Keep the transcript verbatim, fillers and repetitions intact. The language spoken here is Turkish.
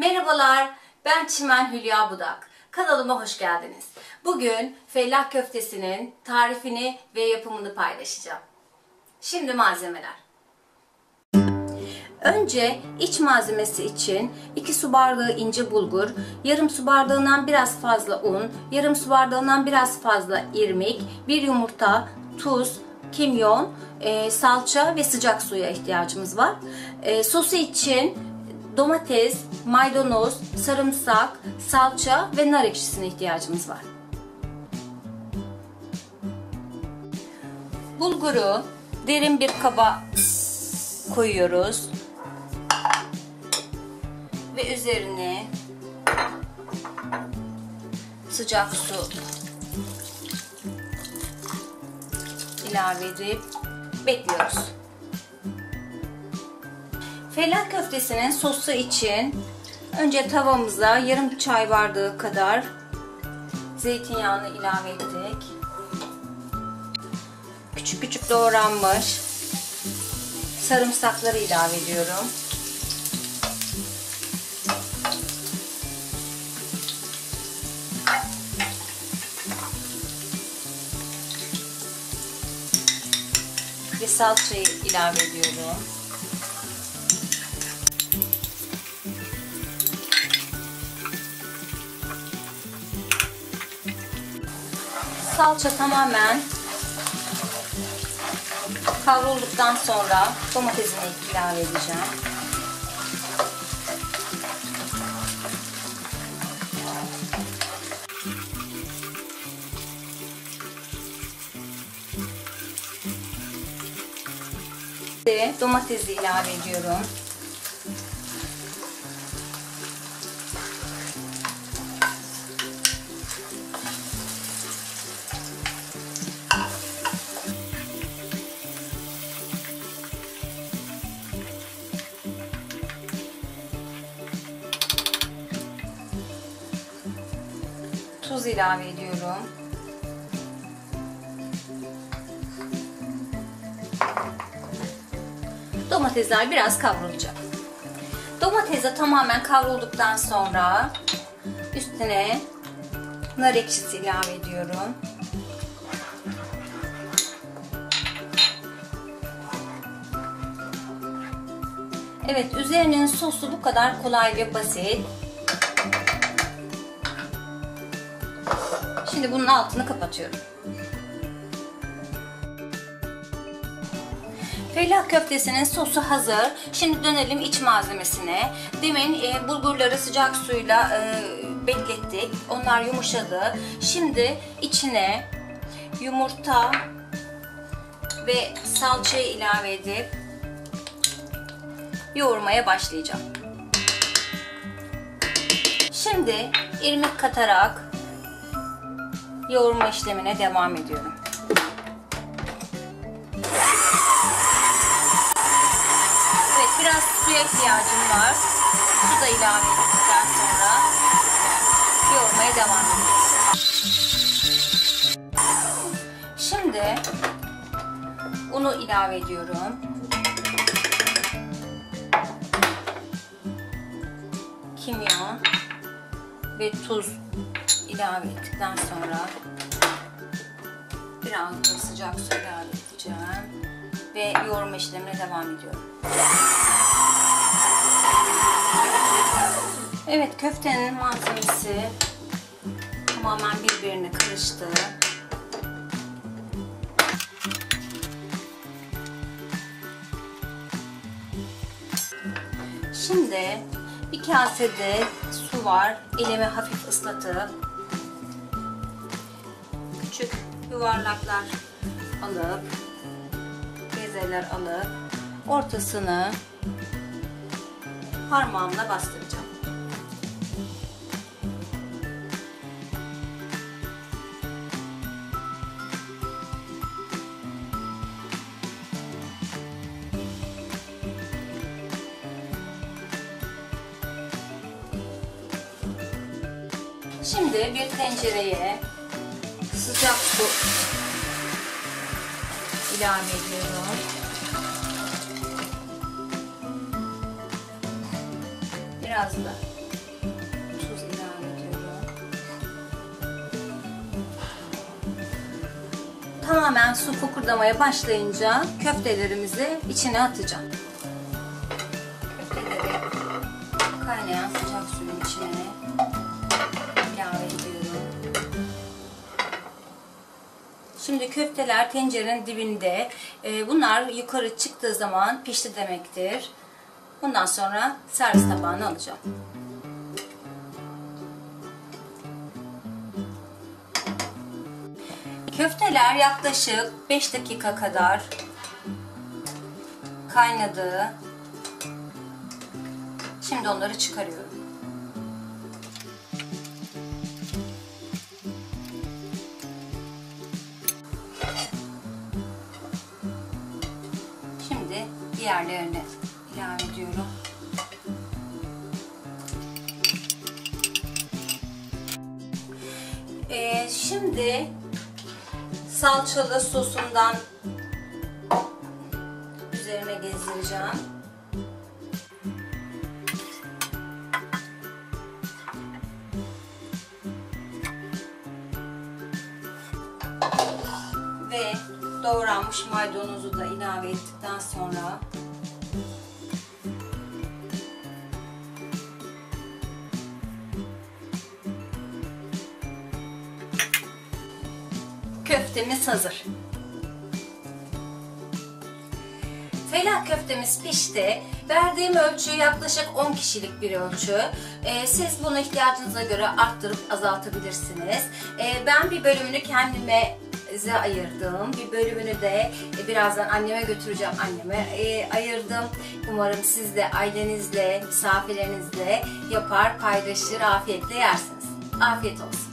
Merhabalar, ben Çimen Hülya Budak. Kanalıma hoş geldiniz. Bugün fellah köftesinin tarifini ve yapımını paylaşacağım. Şimdi malzemeler. Önce iç malzemesi için iki su bardağı ince bulgur, yarım su bardağından biraz fazla un, yarım su bardağından biraz fazla irmik, bir yumurta, tuz, kimyon, e, salça ve sıcak suya ihtiyacımız var. E, sosu için domates, maydanoz, sarımsak, salça ve nar ekşisine ihtiyacımız var. Bulguru derin bir kaba koyuyoruz ve üzerine sıcak su ilave edip bekliyoruz. Fellah köftesinin sosu için önce tavamıza yarım çay bardağı kadar zeytinyağını ilave ettik. Küçük küçük doğranmış sarımsakları ilave ediyorum. Ve salçayı ilave ediyorum. Salça tamamen kavrulduktan sonra domatesini ilave edeceğim. Ve domatesi ilave ediyorum. Tuz ilave ediyorum. Domatesler biraz kavrulacak. Domatesler tamamen kavrulduktan sonra üstüne nar ekşisi ilave ediyorum. Evet, üzerinin sosu bu kadar kolay ve basit. Şimdi bunun altını kapatıyorum. Fellah köftesinin sosu hazır. Şimdi dönelim iç malzemesine. Demin e, bulgurları sıcak suyla e, beklettik. Onlar yumuşadı. Şimdi içine yumurta ve salçayı ilave edip yoğurmaya başlayacağım. Şimdi irmik katarak yoğurma işlemine devam ediyorum. Evet, biraz suya ihtiyacım var. Su da ilave ettikten sonra yoğurmaya devam ediyorum. Şimdi unu ilave ediyorum. Kimyon ve tuz ilave ettikten sonra biraz da sıcak su ilave edeceğim ve yoğurma işlemine devam ediyorum. Evet, köftenin malzemesi tamamen birbirine karıştı. Şimdi bir kasede su var. Elimi hafif ıslatıp küçük yuvarlaklar alıp bezeler alıp ortasını parmağımla bastıracağım. Şimdi bir tencereye sıcak su ilave ediyorum. Biraz da tamamen su fokurdamaya başlayınca köftelerimizi içine atacağım. Köfteleri kaynayan sıcak suyun içine ilave ediyorum. Şimdi köfteler tencerenin dibinde. Bunlar yukarı çıktığı zaman pişti demektir. Bundan sonra servis tabağına alacağım. Köfteler yaklaşık beş dakika kadar kaynadı. Şimdi onları çıkarıyorum. Şimdi diğerlerini ilave ediyorum. Ee, şimdi salçalı sosumdan üzerine gezdireceğim. Ve doğranmış maydanozu da ilave ettikten sonra köftemiz hazır. Fellah köftemiz pişti. Verdiğim ölçü yaklaşık on kişilik bir ölçü. Ee, siz bunu ihtiyacınıza göre arttırıp azaltabilirsiniz. Ee, ben bir bölümünü kendime ayırdım. Bir bölümünü de birazdan anneme götüreceğim. Anneme e, ayırdım. Umarım siz de ailenizle, misafirlerinizle yapar, paylaşır, afiyetle yersiniz. Afiyet olsun.